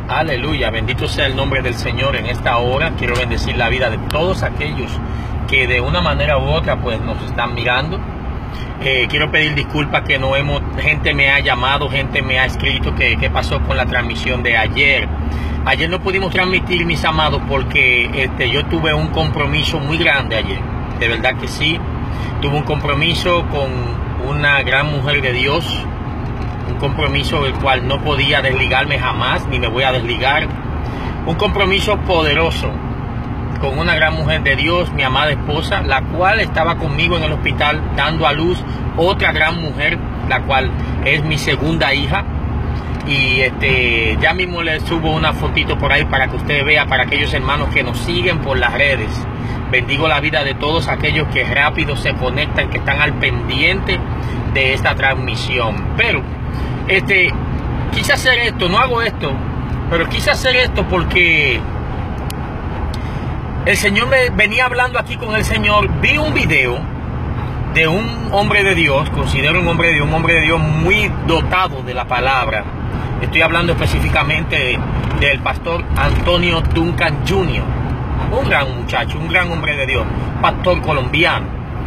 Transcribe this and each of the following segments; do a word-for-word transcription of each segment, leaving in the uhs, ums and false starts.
Aleluya, bendito sea el nombre del Señor. En esta hora quiero bendecir la vida de todos aquellos que de una manera u otra pues nos están mirando. Eh, quiero pedir disculpas que no hemos, gente me ha llamado, gente me ha escrito que, que pasó con la transmisión de ayer. Ayer no pudimos transmitir, mis amados, porque este, yo tuve un compromiso muy grande ayer. De verdad que sí, tuve un compromiso con una gran mujer de Dios. Un compromiso del cual no podía desligarme jamás, ni me voy a desligar. Un compromiso poderoso con una gran mujer de Dios, mi amada esposa, la cual estaba conmigo en el hospital dando a luz otra gran mujer, la cual es mi segunda hija. Y este ya mismo les subo una fotito por ahí para que usted vea, para aquellos hermanos que nos siguen por las redes. Bendigo la vida de todos aquellos que rápido se conectan, que están al pendiente de esta transmisión. Pero Este, quise hacer esto, no hago esto, pero quise hacer esto porque el Señor me venía hablando aquí con el Señor. Vi un video de un hombre de Dios, considero un hombre de Dios, un hombre de Dios muy dotado de la palabra. Estoy hablando específicamente del pastor Antonio Duncan junior Un gran muchacho, un gran hombre de Dios, pastor colombiano.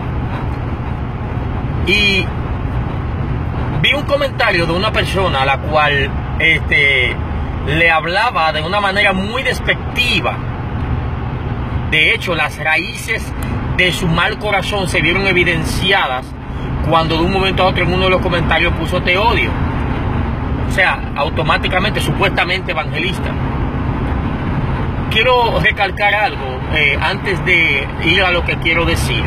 Y vi un comentario de una persona a la cual este, le hablaba de una manera muy despectiva. De hecho, las raíces de su mal corazón se vieron evidenciadas cuando de un momento a otro en uno de los comentarios puso te odio. O sea, automáticamente, supuestamente evangelista. Quiero recalcar algo eh, antes de ir a lo que quiero decir.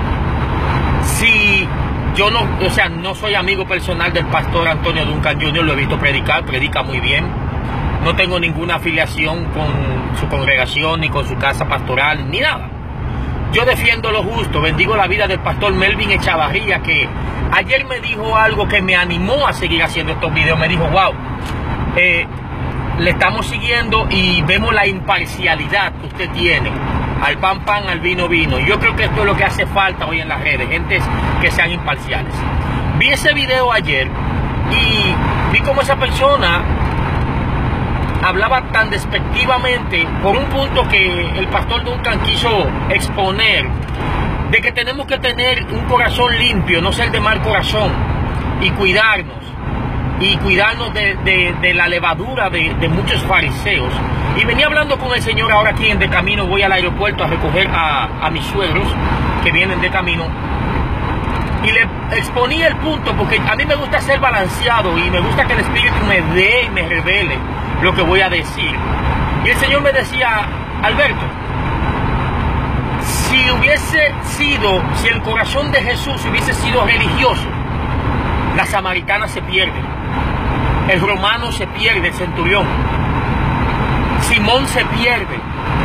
Si Yo no, o sea, no soy amigo personal del pastor Antonio Duncan junior, lo he visto predicar, predica muy bien. No tengo ninguna afiliación con su congregación, ni con su casa pastoral, ni nada. Yo defiendo lo justo, bendigo la vida del pastor Melvin Echavarría, que ayer me dijo algo que me animó a seguir haciendo estos videos. Me dijo, wow, eh, le estamos siguiendo y vemos la imparcialidad que usted tiene. Al pan pan, al vino vino. Yo creo que esto es lo que hace falta hoy en las redes, gentes que sean imparciales. Vi ese video ayer y vi cómo esa persona hablaba tan despectivamente por un punto que el pastor Duncan quiso exponer, de que tenemos que tener un corazón limpio, no ser de mal corazón, y cuidarnos. y cuidarnos de, de, de la levadura de, de muchos fariseos. Y venía hablando con el Señor ahora aquí en de camino, voy al aeropuerto a recoger a, a mis suegros que vienen de camino, y le exponía el punto, porque a mí me gusta ser balanceado y me gusta que el Espíritu me dé y me revele lo que voy a decir. Y el Señor me decía, Alberto, si hubiese sido, si el corazón de Jesús hubiese sido religioso, la samaritana se pierde, el romano se pierde, el centurión, Simón se pierde,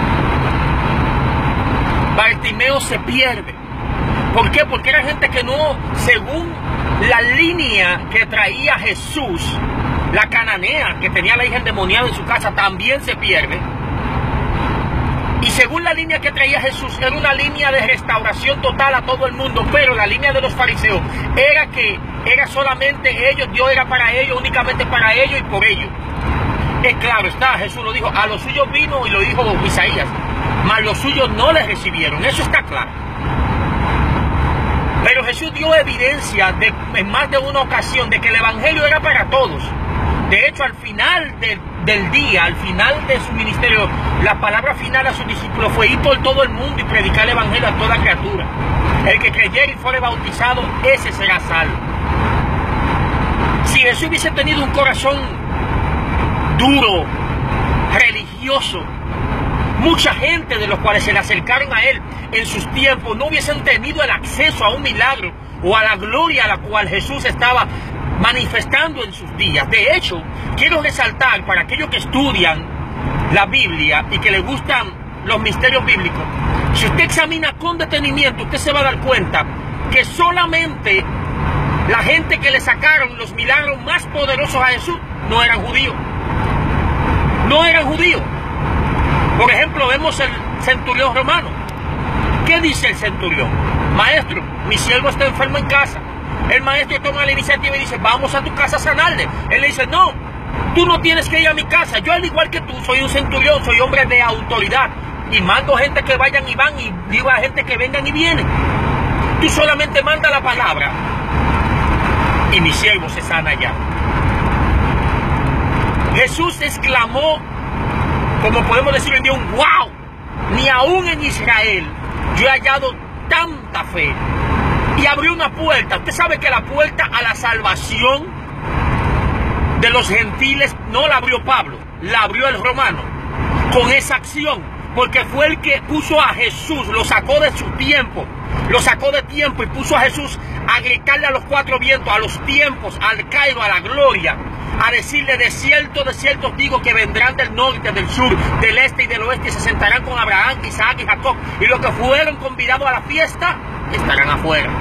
Bartimeo se pierde. ¿Por qué? Porque era gente que no, según la línea que traía Jesús, la cananea que tenía la hija endemoniada en su casa también se pierde. Y según la línea que traía Jesús, era una línea de restauración total a todo el mundo, pero la línea de los fariseos era que era solamente ellos, Dios era para ellos, únicamente para ellos y por ellos. Es claro está, Jesús lo dijo, a los suyos vino, y lo dijo Isaías, mas los suyos no les recibieron, eso está claro. Pero Jesús dio evidencia de, en más de una ocasión, de que el evangelio era para todos. De hecho, al final de, del día, al final de su ministerio, la palabra final a sus discípulos fue ir por todo el mundo y predicar el evangelio a toda criatura. El que creyere y fuere bautizado, ese será salvo. Si Jesús hubiese tenido un corazón duro, religioso, mucha gente de los cuales se le acercaron a él en sus tiempos no hubiesen tenido el acceso a un milagro o a la gloria a la cual Jesús estaba manifestando en sus días. De hecho, quiero resaltar para aquellos que estudian la Biblia y que les gustan los misterios bíblicos, si usted examina con detenimiento, usted se va a dar cuenta que solamente la gente que le sacaron los milagros más poderosos a Jesús no eran judíos. No eran judíos. Por ejemplo, vemos el centurión romano. ¿Qué dice el centurión? Maestro, mi siervo está enfermo en casa. El maestro toma la iniciativa y dice, vamos a tu casa a sanarle. Él le dice, no, Tú no tienes que ir a mi casa. Yo, al igual que tú, soy un centurión, soy hombre de autoridad. Y mando gente que vayan y van, y digo a gente que vengan y vienen. Tú solamente manda la palabra y mi siervo se sana ya. Jesús exclamó, como podemos decir en Dios, un wow. Ni aún en Israel yo he hallado tanta fe. Y abrió una puerta. Usted sabe que la puerta a la salvación de los gentiles no la abrió Pablo, la abrió el romano con esa acción, porque fue el que puso a Jesús, lo sacó de su tiempo, lo sacó de tiempo y puso a Jesús a gritarle a los cuatro vientos, a los tiempos, al Cairo, a la gloria, a decirle: de cierto, de cierto os digo que vendrán del norte, del sur, del este y del oeste y se sentarán con Abraham, Isaac y Jacob, y los que fueron convidados a la fiesta estarán afuera.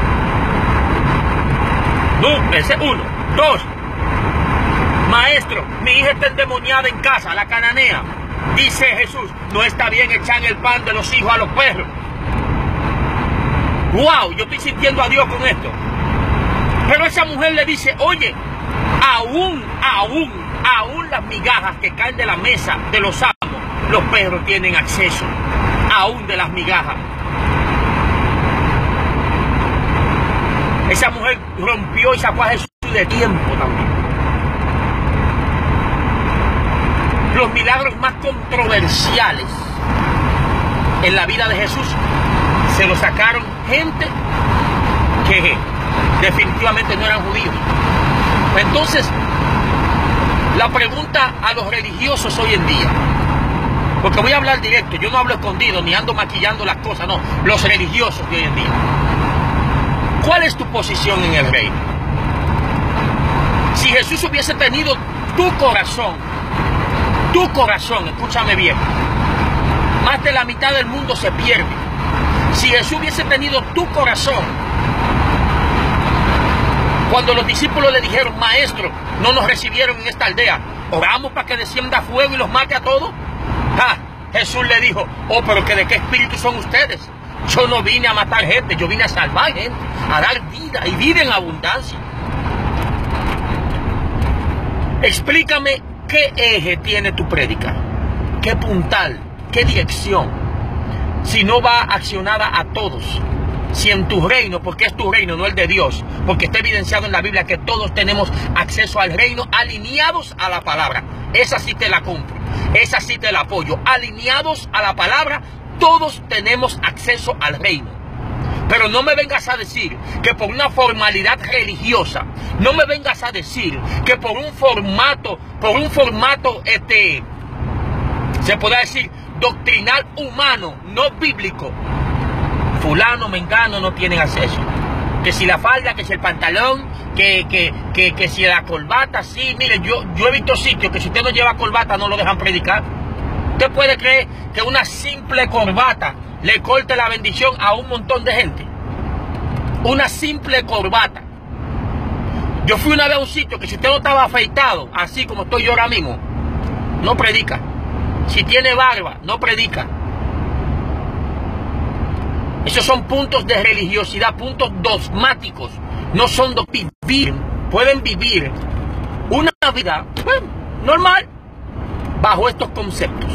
No, ese es uno. Dos, maestro, mi hija está endemoniada en casa, la cananea. Dice Jesús: no está bien echar el pan de los hijos a los perros. Wow, yo estoy sintiendo a Dios con esto. Pero esa mujer le dice: oye, aún, aún, aún las migajas que caen de la mesa de los amos, los perros tienen acceso, aún de las migajas. Esa mujer rompió y sacó a Jesús de tiempo también. Los milagros más controversiales en la vida de Jesús se los sacaron gente que definitivamente no eran judíos. Entonces, la pregunta a los religiosos hoy en día, porque voy a hablar directo, yo no hablo escondido ni ando maquillando las cosas, no, los religiosos de hoy en día: ¿cuál es tu posición en el reino? Si Jesús hubiese tenido tu corazón, tu corazón, escúchame bien, más de la mitad del mundo se pierde. Si Jesús hubiese tenido tu corazón, cuando los discípulos le dijeron: maestro, no nos recibieron en esta aldea, oramos para que descienda fuego y los mate a todos. Ah, Jesús le dijo: oh, pero que de qué espíritu son ustedes. Yo no vine a matar gente, yo vine a salvar gente, a dar vida y vida en abundancia. Explícame qué eje tiene tu prédica, qué puntal, qué dirección, si no va accionada a todos. Si en tu reino, porque es tu reino, no el de Dios, porque está evidenciado en la Biblia que todos tenemos acceso al reino alineados a la palabra. Esa sí te la compro, esa sí te la apoyo. Alineados a la palabra, todos tenemos acceso al reino. Pero no me vengas a decir que por una formalidad religiosa, no me vengas a decir que por un formato, por un formato, este, se puede decir, doctrinal humano, no bíblico, fulano, mengano no tienen acceso. Que si la falda, que si el pantalón, que, que, que, que si la corbata, sí, mire, yo, yo he visto sitios que si usted no lleva corbata no lo dejan predicar. ¿Usted puede creer que una simple corbata le corte la bendición a un montón de gente? Una simple corbata. Yo fui una vez a un sitio que si usted no estaba afeitado, así como estoy yo ahora mismo, no predica. Si tiene barba, no predica. Esos son puntos de religiosidad, puntos dogmáticos. No son de vivir. Pueden vivir una vida bueno, normal bajo estos conceptos.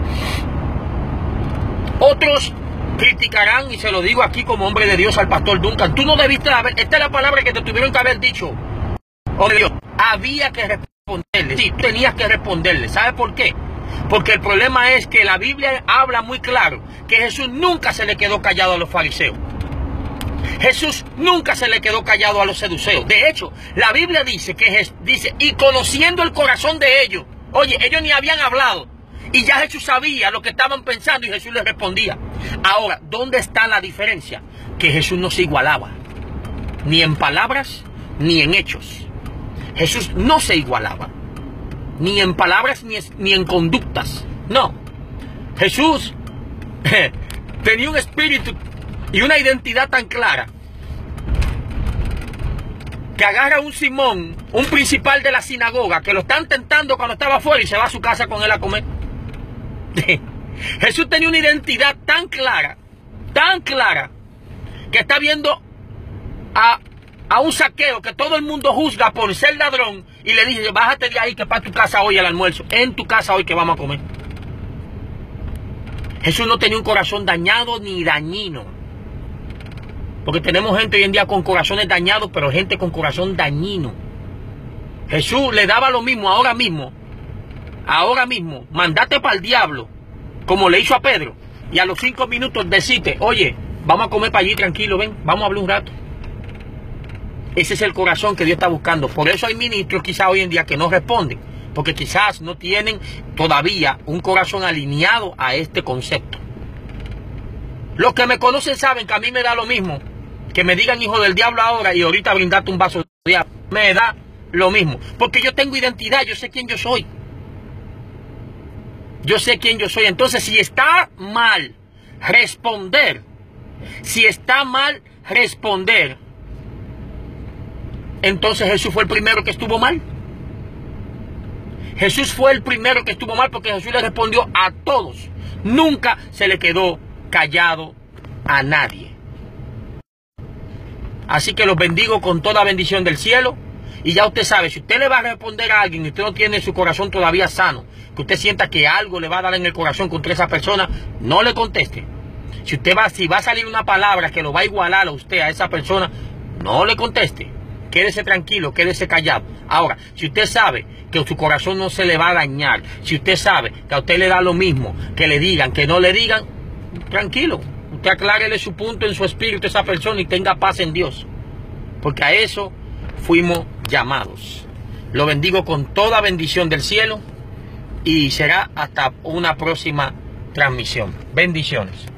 Otros criticarán, y se lo digo aquí como hombre de Dios al pastor Duncan: tú no debiste haber, esta es la palabra que te tuvieron que haber dicho. Oh Dios, había que responderle. Sí, tenías que responderle. ¿Sabe por qué? Porque el problema es que la Biblia habla muy claro que Jesús nunca se le quedó callado a los fariseos. Jesús nunca se le quedó callado a los seduceos. De hecho, la Biblia dice que dice, y conociendo el corazón de ellos, oye, ellos ni habían hablado, y ya Jesús sabía lo que estaban pensando y Jesús les respondía. Ahora, ¿dónde está la diferencia? Que Jesús no se igualaba, ni en palabras, ni en hechos. Jesús no se igualaba, ni en palabras, ni, ni en conductas. No, Jesús tenía un espíritu y una identidad tan clara que agarra a un Simón, un principal de la sinagoga, que lo están tentando cuando estaba afuera, y se va a su casa con él a comer. Jesús tenía una identidad tan clara, tan clara, que está viendo a a un saqueo que todo el mundo juzga por ser ladrón y le dice, bájate de ahí que para tu casa hoy el almuerzo, en tu casa hoy que vamos a comer. Jesús no tenía un corazón dañado ni dañino. Porque tenemos gente hoy en día con corazones dañados, pero gente con corazón dañino. Jesús le daba lo mismo ahora mismo. Ahora mismo, mandate para el diablo, como le hizo a Pedro. Y a los cinco minutos decirte, oye, vamos a comer para allí tranquilo, ven, vamos a hablar un rato. Ese es el corazón que Dios está buscando. Por eso hay ministros quizás hoy en día que no responden. Porque quizás no tienen todavía un corazón alineado a este concepto. Los que me conocen saben que a mí me da lo mismo. Que me digan hijo del diablo ahora y ahorita brindarte un vaso de agua. Me da lo mismo. Porque yo tengo identidad, yo sé quién yo soy. Yo sé quién yo soy. Entonces, si está mal responder, si está mal responder, entonces Jesús fue el primero que estuvo mal. Jesús fue el primero que estuvo mal porque Jesús le respondió a todos. Nunca se le quedó callado a nadie. Así que los bendigo con toda bendición del cielo. Y ya usted sabe, si usted le va a responder a alguien y usted no tiene su corazón todavía sano, que usted sienta que algo le va a dar en el corazón contra esa persona, no le conteste. Si usted va, si va a salir una palabra que lo va a igualar a usted, a esa persona, no le conteste. Quédese tranquilo, quédese callado. Ahora, si usted sabe que su corazón no se le va a dañar, si usted sabe que a usted le da lo mismo, que le digan, que no le digan, tranquilo. Usted aclárele su punto en su espíritu a esa persona y tenga paz en Dios. Porque a eso fuimos llamados. Lo bendigo con toda bendición del cielo y será hasta una próxima transmisión. Bendiciones.